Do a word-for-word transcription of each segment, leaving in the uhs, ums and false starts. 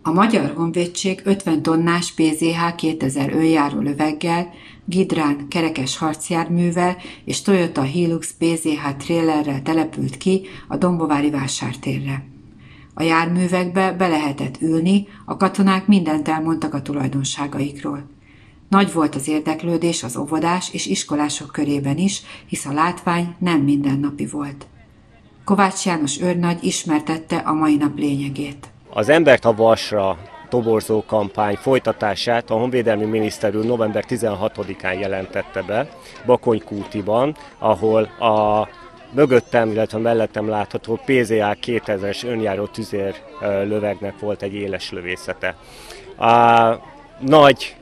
A Magyar Honvédség ötven tonnás pé zé há kétezer önjáró löveggel, Gidrán kerekes harcjárművel és Toyota Hilux pé zé há trélerrel települt ki a dombovári vásártérre. A járművekbe be lehetett ülni, a katonák mindent elmondtak a tulajdonságaikról. Nagy volt az érdeklődés az óvodás és iskolások körében is, hisz a látvány nem mindennapi volt. Kovács János őrnagy ismertette a mai nap lényegét. Az Embert a Varsra toborzó kampány folytatását a honvédelmi miniszter úr november tizenhatodikán jelentette be Bakonykútiban, ahol a mögöttem, illetve mellettem látható pé zé há kétezres önjáró tüzérlövegnek volt egy éles lövészete. A nagy,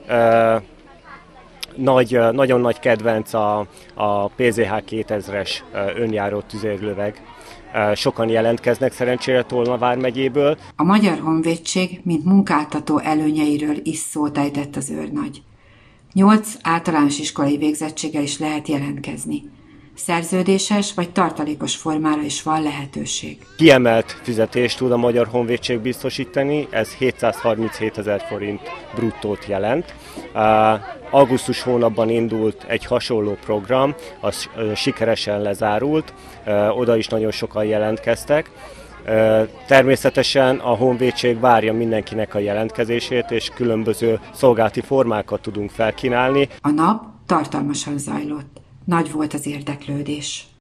nagy, nagyon nagy kedvenc a, a pé zé há kétezres önjáró tüzérlöveg. Sokan jelentkeznek szerencsére Tolna vármegyéből. A Magyar Honvédség, mint munkáltató előnyeiről is szót ejtett az őrnagy. Nyolc általános iskolai végzettséggel is lehet jelentkezni. Szerződéses vagy tartalékos formára is van lehetőség. Kiemelt fizetést tud a Magyar Honvédség biztosítani, ez hétszázharminchétezer forint bruttót jelent. Augusztus hónapban indult egy hasonló program, az sikeresen lezárult, oda is nagyon sokan jelentkeztek. Természetesen a Honvédség várja mindenkinek a jelentkezését, és különböző szolgálati formákat tudunk felkínálni. A nap tartalmasan zajlott. Nagy volt az érdeklődés.